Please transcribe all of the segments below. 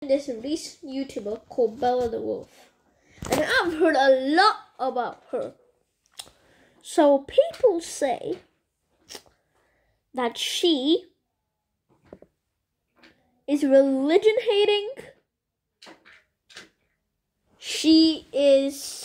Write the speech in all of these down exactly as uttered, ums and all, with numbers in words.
This recent YouTuber called Bella the Wolf, and I've heard a lot about her. So people say that she is religion hating. She is,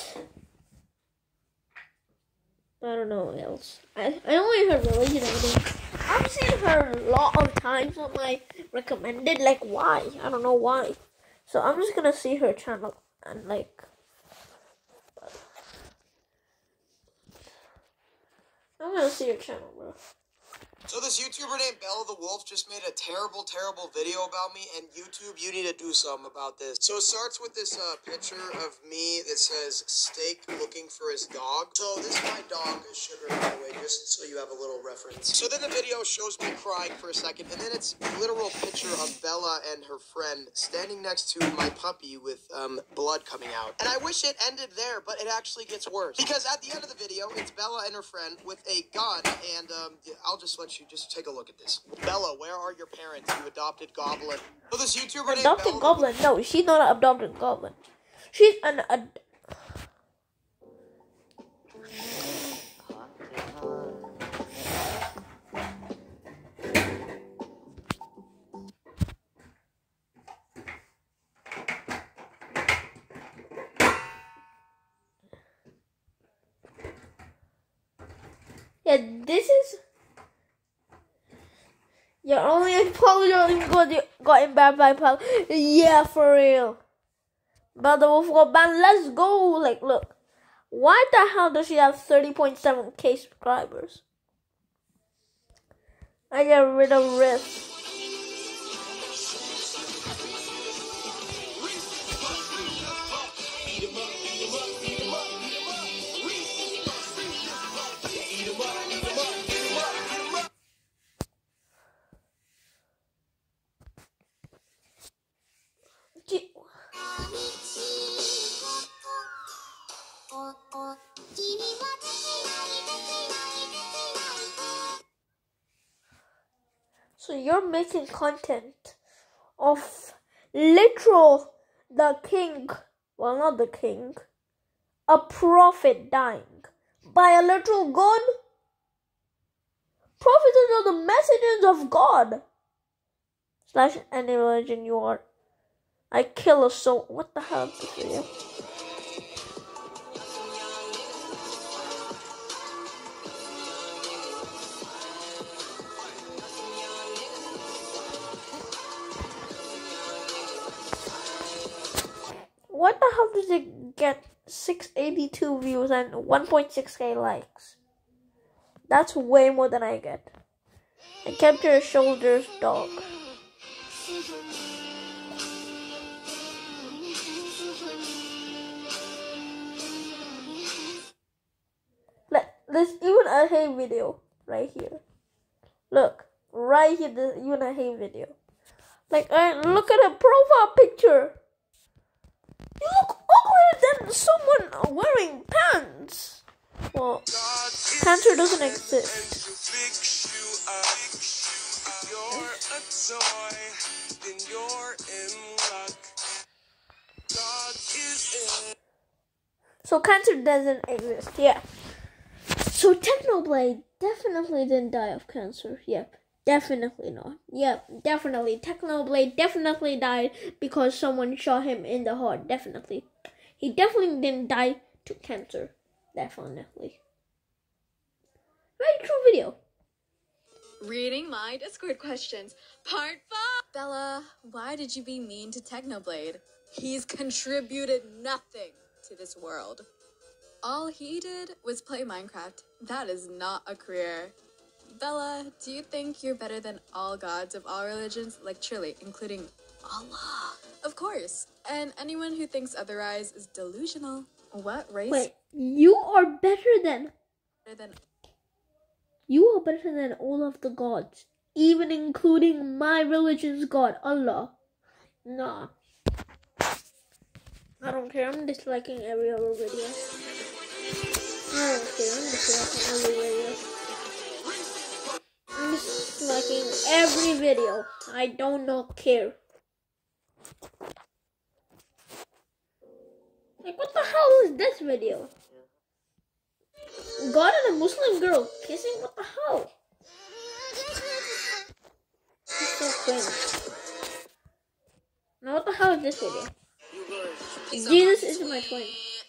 I don't know what else. I, I only heard religion hating. I've seen her a lot of times on my recommended, like why? I don't know why. So I'm just gonna see her channel and like, I'm gonna see her channel, bro. So this YouTuber named Bella the Wolf just made a terrible, terrible video about me, and YouTube, you need to do something about this. So it starts with this uh, picture of me that says, steak looking for his dog. So this is my dog, Sugar, by the way, just so you have a little reference. So then the video shows me crying for a second, and then it's a literal picture of Bella and her friend standing next to my puppy with um, blood coming out. And I wish it ended there, but it actually gets worse. Because at the end of the video, it's Bella and her friend with a gun, and um, I'll just let you just take a look at this. Bella, where are your parents? You adopted goblin. So this YouTuber named Adopted Bella goblin? No, she's not an adopted goblin. She's an ad Yeah, this is. You're only apologizing because you got in banned by pal. Yeah, for real. But the wolf got banned. Let's go. Like, look. Why the hell does she have thirty point seven K subscribers? I get rid of Rift. So you're making content of literal the king, well not the king, a prophet dying by a literal gun? Prophets are the messengers of God. Slash any religion you are. I kill a soul. What the hell is this video? What the hell does it get six eighty-two views and one point six K likes? That's way more than I get. I kept her shoulders dog. Let, there's even a hey video right here. Look, right here, there's even a hey video. Like, uh, look at her profile picture. You look uglier than someone wearing pants. Well, cancer doesn't exist. So cancer doesn't exist, yeah. So Technoblade definitely didn't die of cancer. Yep, definitely not. Yep, definitely. Technoblade definitely died because someone shot him in the heart. Definitely. He definitely didn't die to cancer. Definitely. Very true video. Reading my Discord questions. Part five. Bella, why did you be mean to Technoblade? He's contributed nothing to this world. All he did was play Minecraft. That is not a career. Bella, do you think you're better than all gods of all religions? Like, truly, including Allah? Of course. And anyone who thinks otherwise is delusional. What race? Wait, you are better than... Better than... You are better than all of the gods. Even including my religion's god, Allah. Nah. I don't care. I'm disliking every other video. I don't care. I'm disliking every video. I'm disliking every video. I do not care. Like, what the hell is this video? God and a Muslim girl kissing? What the hell? It's so cringe. Now, what the hell is this video? Jesus is my twin.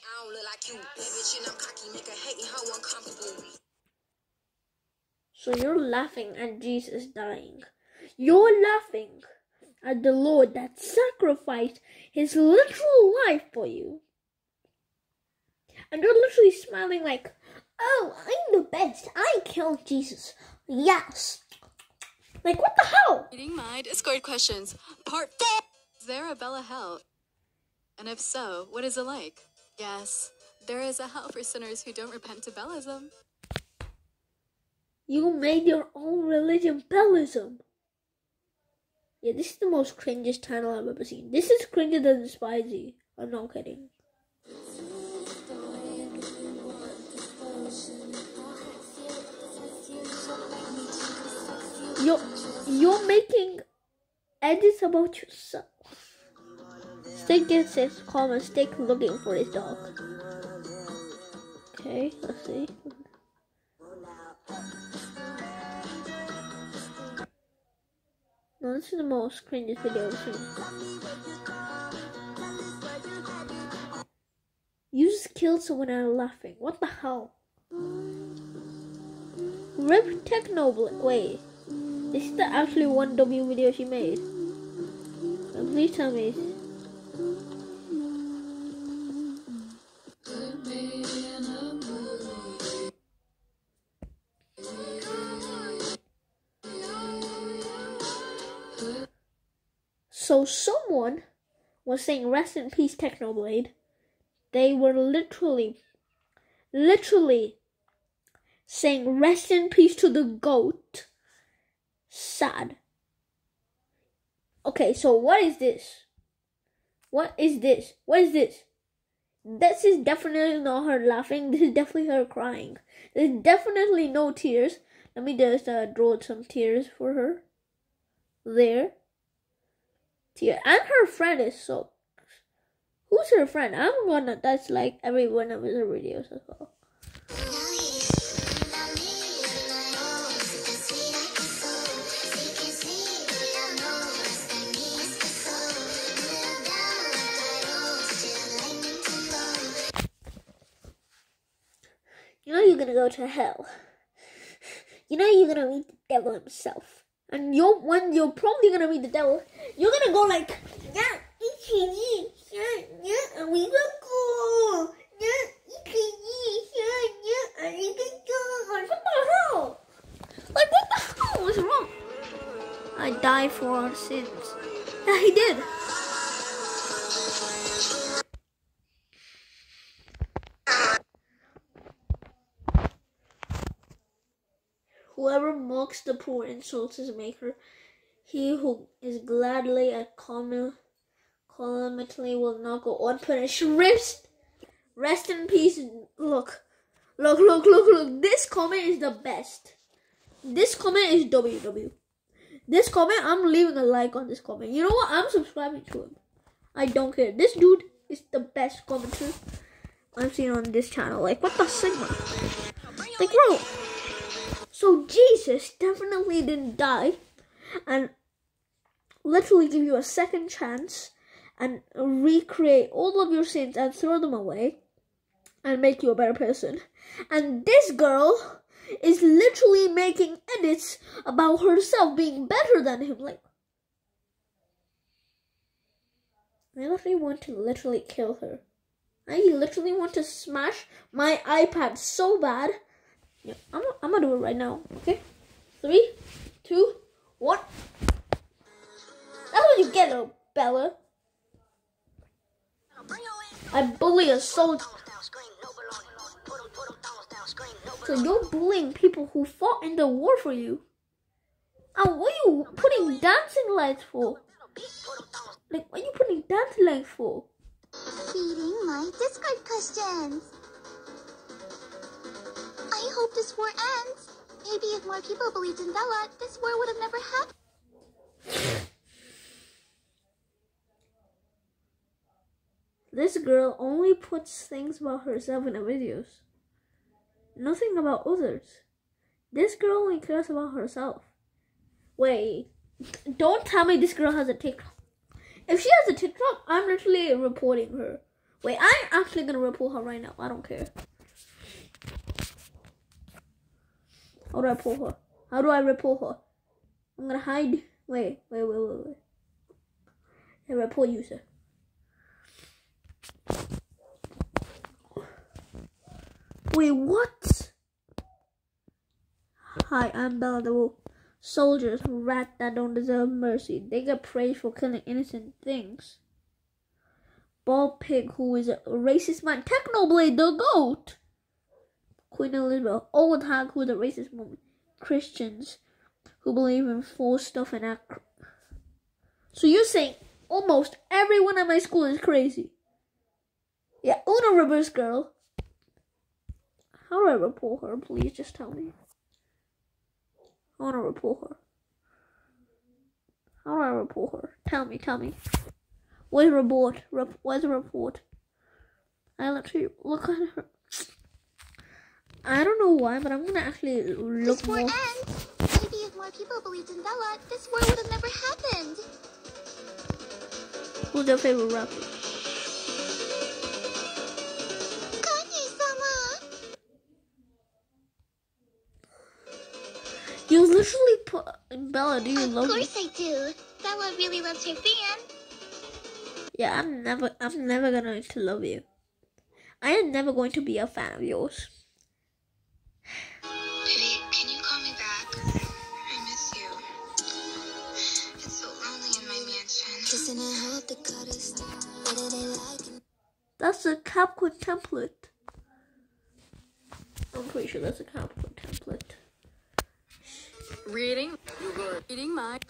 So you're laughing at Jesus dying. You're laughing at the Lord that sacrificed his literal life for you. And you're literally smiling like, oh, I'm the best. I killed Jesus. Yes. Like, what the hell? Reading my Discord questions. Part four. Is there a Bella hell? And if so, what is it like? Yes, there is a hell for sinners who don't repent to Bellism. You made your own religion, Bellism. Yeah, this is the most cringiest channel I've ever seen. This is cringer than Spicy. I'm not kidding. You're, you're making edits about yourself. Stick gets his comment, Stick looking for his dog. Okay, let's see. No, this is the most cringiest video I've seen. You just killed someone and are laughing. What the hell? Rip Technoblade. Wait. This is the actually one W video she made. So please tell me. So someone was saying rest in peace Technoblade. They were literally, literally saying rest in peace to the goat. Sad. Okay, so what is this? What is this? What is this? This is definitely not her laughing. This is definitely her crying. There's definitely no tears. Let me just uh, draw some tears for her. There. Tear. And her friend is so... Who's her friend? I'm gonna touch like every one of her videos as well. You know you're gonna go to hell. You know you're gonna meet the devil himself. And you're when you're probably gonna meet the devil, you're gonna go like, yeah, yeah, yeah, and we gonna go, yeah, yeah, and we can go. Like, what the hell? Like, what the hell was wrong? I died for our sins. Yeah, he did. Whoever mocks the poor insults his maker. He who is gladly at calamity will not go unpunished. Rest, rest in peace. Look, look, look, look, look. This comment is the best. This comment is W W. This comment, I'm leaving a like on this comment. You know what? I'm subscribing to him. I don't care. This dude is the best commenter I've seen on this channel. Like, what the sigma? Like, bro. So Jesus definitely didn't die and literally give you a second chance and recreate all of your sins and throw them away and make you a better person. And this girl is literally making edits about herself being better than him. Like, I literally want to literally kill her. I literally want to smash my iPad so bad. Yeah, I'm, I'm gonna do it right now. Okay, three, two, one. That's what you get, little Bella. I bully a soldier. So you're bullying people who fought in the war for you. And what are you putting dancing lights for? Like, what are you putting dancing lights for? Reading my Discord questions. I hope this war ends. Maybe if more people believed in Bella, this war would have never happened. This girl only puts things about herself in her videos. Nothing about others. This girl only cares about herself. Wait, don't tell me this girl has a TikTok. If she has a TikTok, I'm literally reporting her. Wait, I'm actually gonna report her right now. I don't care. How do I report her? How do I report her? I'm gonna hide. Wait, wait, wait, wait, wait. Hey, report user. Wait, what? Hi, I'm Bella the Wolf. Soldiers, rats that don't deserve mercy. They get praised for killing innocent things. Bald Pig, who is a racist man. Technoblade, the GOAT. Queen Elizabeth. Old Hag, who is a racist woman. Christians, who believe in full stuff and act. So you're saying almost everyone at my school is crazy? Yeah, Una Reverse Girl. How do I report her? Please just tell me. I want to report her. How do I report her? Tell me, tell me. Where's the report? Rep- where's the report? I literally look at her. I don't know why, but I'm gonna actually look This war more. ends. Maybe if more people believed in Bella, this war would have never happened. Who's your favorite rapper? Kanye-sama! You literally put Bella. Do you Of love me? course I do. Bella really loves her fan. Yeah, I'm never. I'm never gonna to love you. I am never going to be a fan of yours. Baby, can you call me back? I miss you. It's so lonely in my mansion. That's a CapCut template. I'm pretty sure that's a CapCut template. Reading, reading my.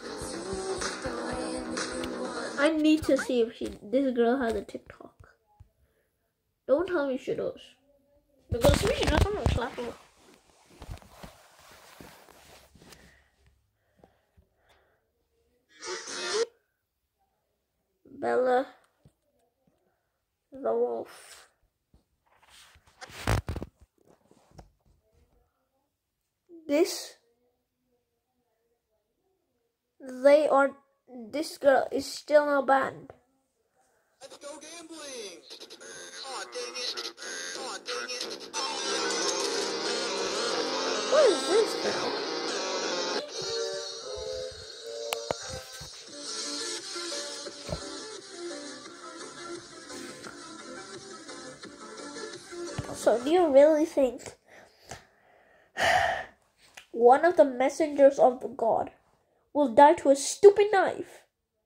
I need to see if she, this girl has a TikTok. Don't tell me she does. Because if she does, I'm gonna slap her. Bella the Wolf. This, they are, this girl is still not banned. Let's go gambling! Aw, dang it. Aw, dang it. What is this girl? So do you really think one of the messengers of the God will die to a stupid knife?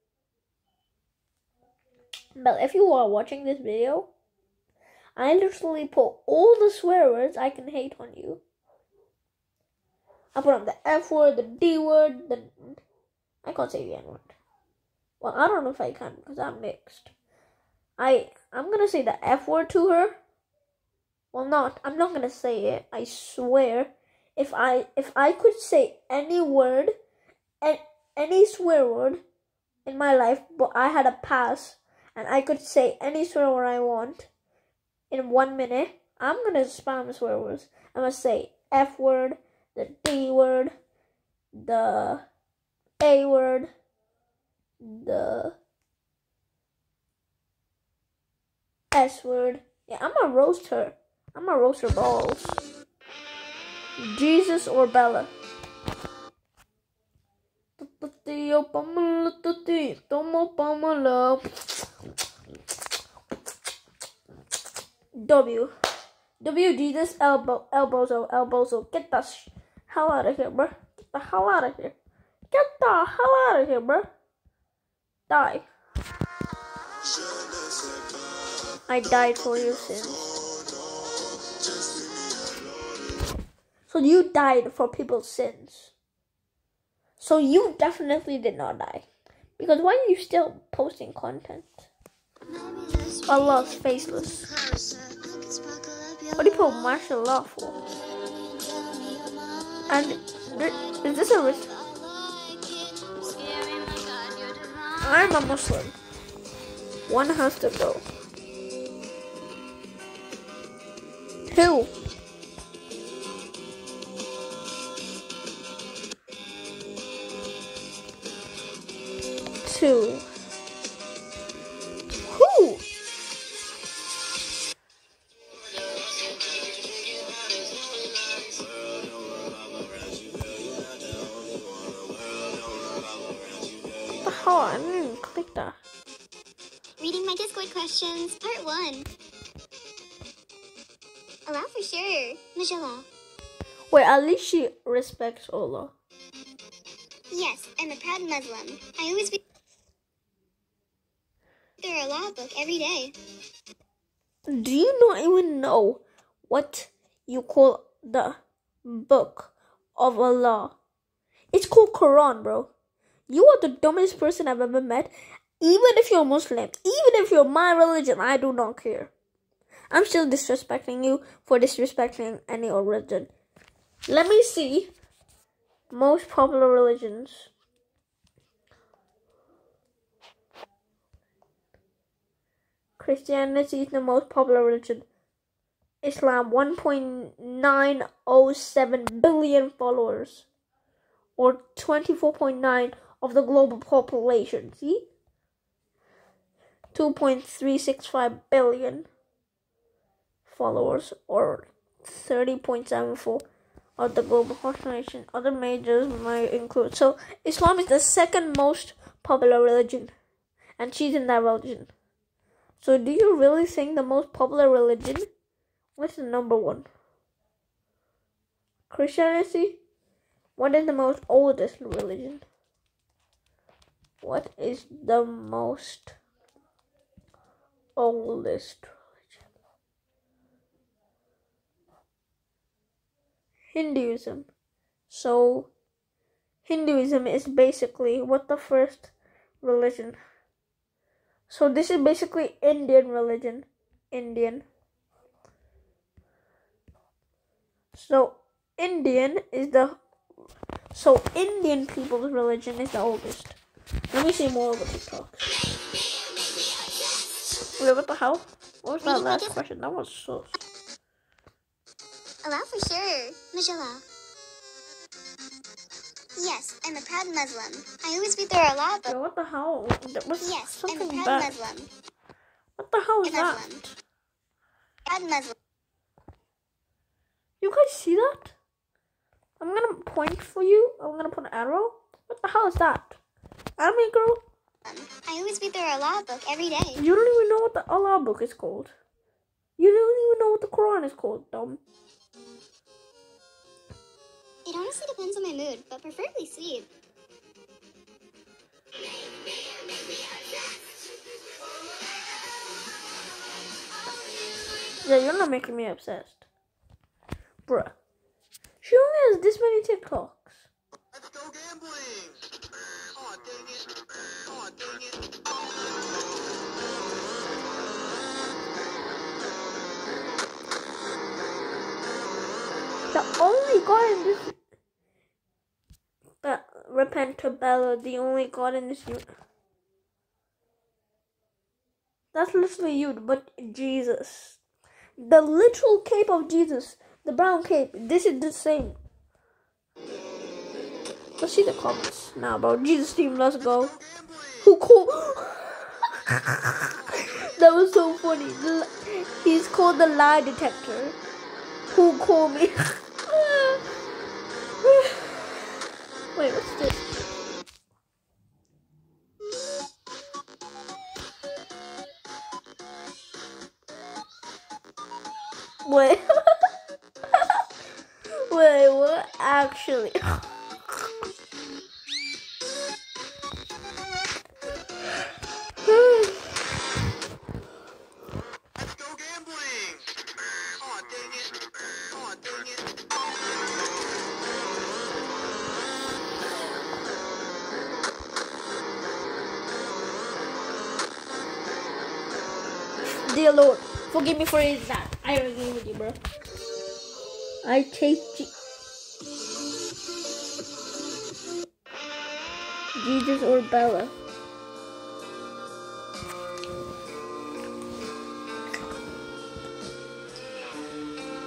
But if you are watching this video, I literally put all the swear words I can hate on you. I put on the F word, the D word, the... I can't say the N word. Well, I don't know if I can because I'm mixed. I, I'm going to say the F word to her. Well, not. I'm not going to say it. I swear. If I if I could say any word, any swear word in my life, but I had a pass, and I could say any swear word I want in one minute, I'm going to spam swear words. I'm going to say F word, the D word, the A word, the S word. Yeah, I'm going to roast her. I'm going to roast her balls. Jesus or Bella? W. W, Jesus, elbow, elbozo, elbozo. Get the sh- hell out of here, bro. Get the hell out of here. Get the hell out of here, bro. Die. I died for your sins. So you died for people's sins. So you definitely did not die. Because why are you still posting content? Allah's faceless. What do you put martial law for? And is this a risk? I'm a Muslim. One has to go. Who? Two. Who? What the hell? I didn't even click that. Reading my Discord questions, part one. Allah for sure. Mashallah. Wait, at least she respects Allah. Yes, I'm a proud Muslim. I always read their Allah book every day. Do you not even know what you call the book of Allah? It's called Quran, bro. You are the dumbest person I've ever met. Even if you're Muslim, even if you're my religion, I do not care. I'm still disrespecting you for disrespecting any religion. Let me see. Most popular religions. Christianity is the most popular religion. Islam, one point nine oh seven billion followers. Or twenty-four point nine of the global population. See? two point three six five billion followers. Or thirty point seven four of the global population. Other majors might include. So, Islam is the second most popular religion. And she's in that religion. So, do you really think the most popular religion? What's the number one? Christianity? What is the most oldest religion? What is the most oldest religion? Hinduism. So, Hinduism is basically what the first religion. So, this is basically Indian religion. Indian. So, Indian is the... So, Indian people's religion is the oldest. Let me see more of the TikToks. Wait, what the hell? What was that Reading my last Dis- question? That was so... Allah for sure. Mashallah. Yes, I'm a proud Muslim. I always read their Allah book. Yo, what the hell? That was Yes, I'm a something proud bad. Muslim. What the hell is A that? Muslim. Proud Muslim. You guys see that? I'm gonna point for you. I'm gonna put an arrow. What the hell is that? Anime girl? I always read their Allah book every day. You don't even know what the Allah book is called. You don't even know what the Quran is called, dumb. It honestly depends on my mood, but preferably sleep. Yeah, you're not making me obsessed. Bruh. She only has this many TikToks. Let's go gambling! Aw, dang it. Aw, dang it. The only god in this... But repent to Bella, the only god in this... That's literally you, but Jesus. The literal cape of Jesus. The brown cape. This is the same. Let's see the comments now, bro. Jesus team, let's go. Who called? That was so funny. The, he's called the lie detector. Who called me? Wait, what's this? Wait. Wait, what? Actually. Let's go gambling! Aw, dang it. Aw, dang it. Dear Lord, forgive me for that. I agree with you, bro. I take Je- Jesus or Bella.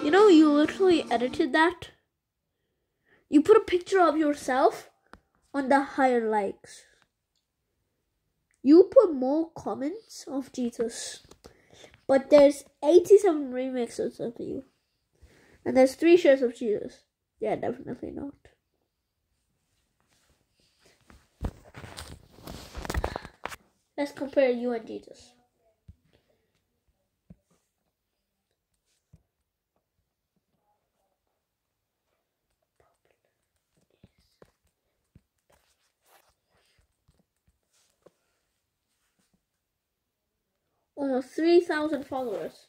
You know, you literally edited that. You put a picture of yourself on the higher likes. You put more comments of Jesus. But there's eighty-seven remixes of you. And there's three shares of Jesus. Yeah, definitely not. Let's compare you and Jesus. Almost three thousand followers.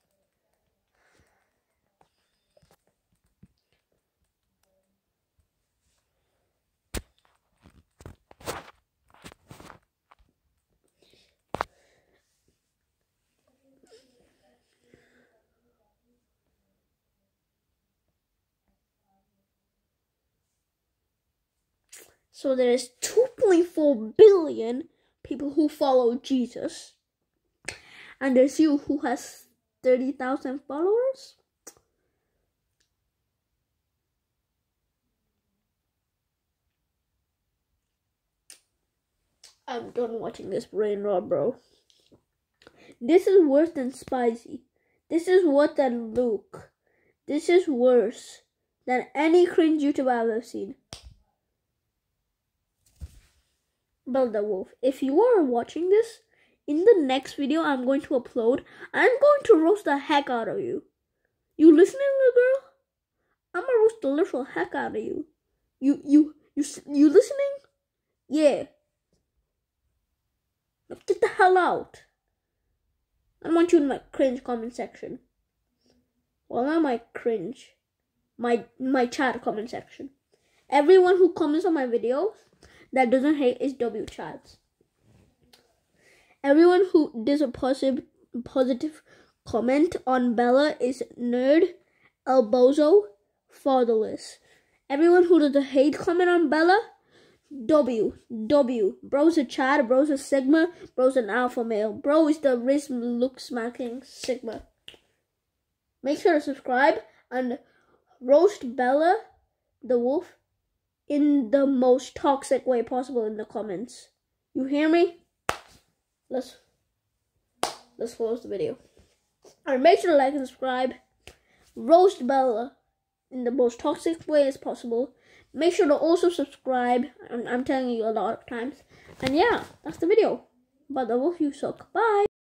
So there is two point four billion people who follow Jesus. And there's you who has thirty thousand followers. I'm done watching this brain rot, bro. This is worse than Spicy. This is worse than Luke. This is worse than any cringe YouTuber I've ever seen. Bella the Wolf, if you are watching this, in the next video I'm going to upload, I'm going to roast the heck out of you. You listening, little girl? I'm gonna roast the literal heck out of you. You, you, you, you listening? Yeah. Now get the hell out. I want you in my cringe comment section. Well, not my cringe. My, my chat comment section. Everyone who comments on my videos that doesn't hate is W chats. Everyone who does a positive positive comment on Bella is nerd, elbozo, fatherless. Everyone who does a hate comment on Bella, W, W. Bro's a Chad, bro's a Sigma, bro's an alpha male. Bro is the wrist look smacking Sigma. Make sure to subscribe and roast Bella the Wolf in the most toxic way possible in the comments. You hear me? Let's let's close the video. Alright, make sure to like and subscribe. Roast Bella in the most toxic way as possible. Make sure to also subscribe. I'm, I'm telling you a lot of times. And yeah, that's the video. But the wolf, you suck. Bye.